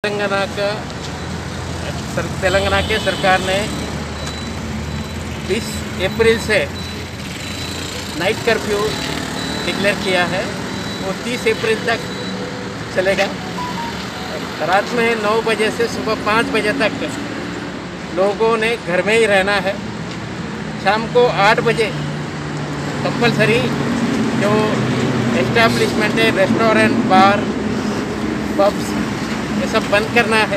तेलंगाना के सरकार ने 20 अप्रैल से नाइट कर्फ्यू डिक्लेयर किया है। वो 30 अप्रैल तक चलेगा। रात में 9 बजे से सुबह 5 बजे तक लोगों ने घर में ही रहना है। शाम को 8 बजे कंपलसरी जो एस्टैब्लिशमेंट है, रेस्टोरेंट, बार, पब्स, ये सब बंद करना है।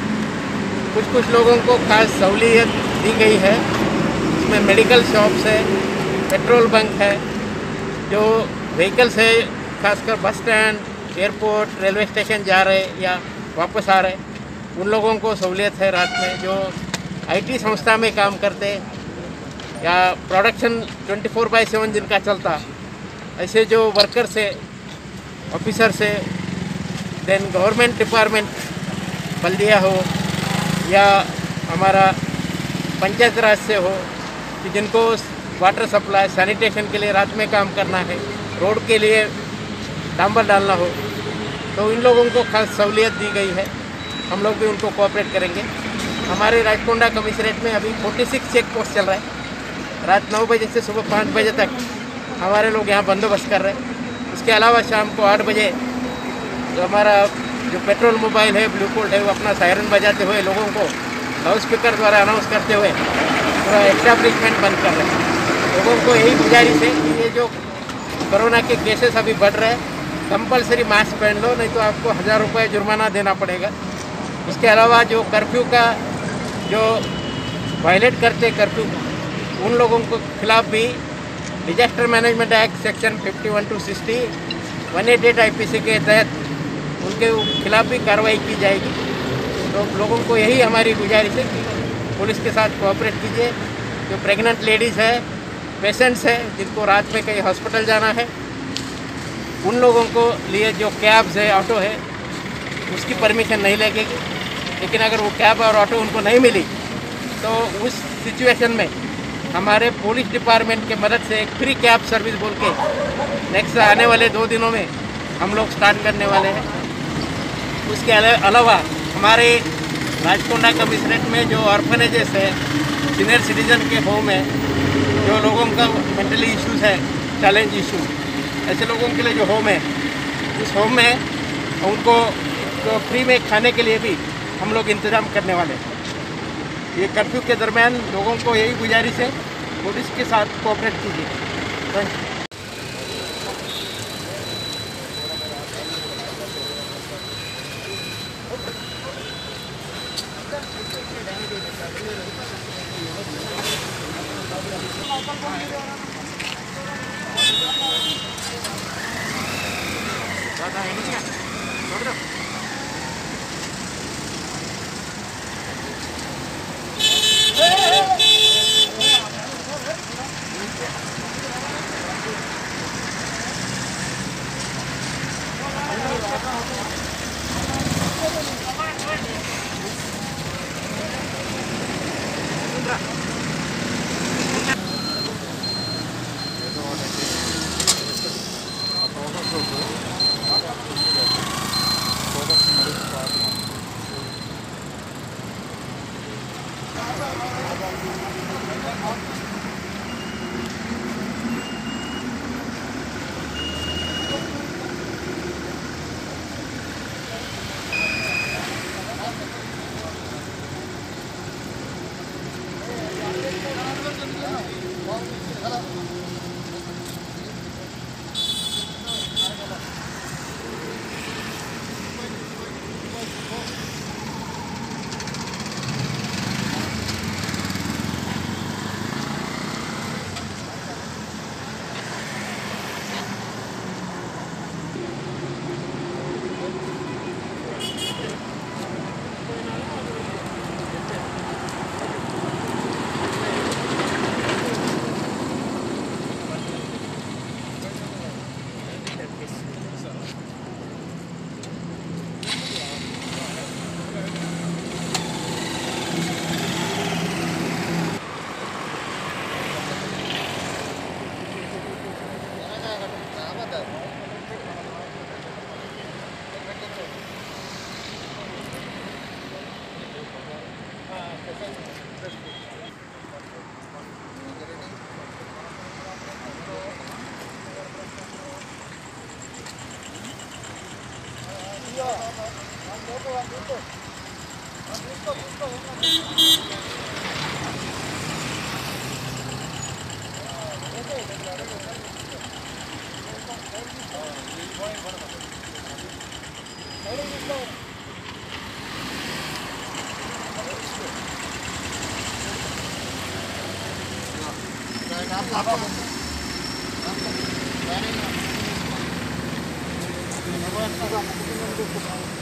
कुछ लोगों को खास सहूलियत दी गई है। इसमें मेडिकल शॉप्स है, पेट्रोल बंक है, जो व्हीकल्स है खासकर bus stand, airport, railway station जा रहे या वापस आ रहे, उन लोगों को सहूलियत है। रात में जो आईटी संस्था में काम करते या प्रोडक्शन 24/7 जिनका चलता, ऐसे जो वर्कर्स है, ऑफिसर्स है, देन गवर्नमेंट डिपार्टमेंट, बल्दिया हो या हमारा पंचायत राज से हो, कि जिनको वाटर सप्लाई, सैनिटेशन के लिए रात में काम करना है, रोड के लिए डांबर डालना हो, तो इन लोगों को खास सहूलियत दी गई है। हम लोग भी उनको कोऑपरेट करेंगे। हमारे राजकोंडा कमिश्नरेट में अभी 46 चेक पोस्ट चल रहा है। रात 9 बजे से सुबह 5 बजे तक हमारे लोग यहाँ बंदोबस्त कर रहे हैं। इसके अलावा शाम को 8 बजे तो हमारा जो पेट्रोल मोबाइल है, ब्लू कोल्ट है, वो अपना सायरन बजाते हुए लोगों को लाउड स्पीकर द्वारा अनाउंस करते हुए पूरा एस्टैब्लिशमेंट बंद कर रहे हैं। लोगों को यही गुजारिश है कि ये जो कोरोना के केसेस अभी बढ़ रहे हैं, कंपलसरी मास्क पहन लो, नहीं तो आपको 1000 रुपये जुर्माना देना पड़ेगा। इसके अलावा जो कर्फ्यू का जो वायलेट करते कर्फ्यू, उन लोगों को खिलाफ भी disaster management act section 51 to 60, 188 IPC के तहत उनके खिलाफ भी कार्रवाई की जाएगी। तो लोगों को यही हमारी गुजारिश है कि पुलिस के साथ कोऑपरेट कीजिए। जो प्रेग्नेंट लेडीज़ है, पेशेंट्स है, जिनको रात में कहीं हॉस्पिटल जाना है, उन लोगों को लिए जो कैब्स है, ऑटो है, उसकी परमिशन नहीं लगेगी। लेकिन अगर वो कैब और ऑटो उनको नहीं मिली तो उस सिचुएशन में हमारे पुलिस डिपार्टमेंट के मदद से एक फ्री कैब सर्विस बोल के नेक्स्ट आने वाले 2 दिनों में हम लोग स्टार्ट करने वाले हैं। उसके अलावा हमारे राजकोंडा कमिश्नरेट में जो ऑर्फनेजेस है, सीनियर सिटीजन के होम है, जो लोगों का मेंटली इश्यूज़ है, चैलेंज इशू, ऐसे लोगों के लिए जो होम है, उस होम में उनको तो फ्री में खाने के लिए भी हम लोग इंतज़ाम करने वाले हैं। ये कर्फ्यू के दरमियान लोगों को यही गुजारिश है, पुलिस के साथ कोऑपरेट कीजिए। Thank you. आप